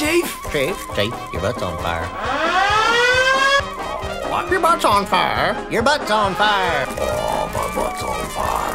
Chief? Chief, your butt's on fire. What? Your butt's on fire. Your butt's on fire. Oh, my butt's on fire.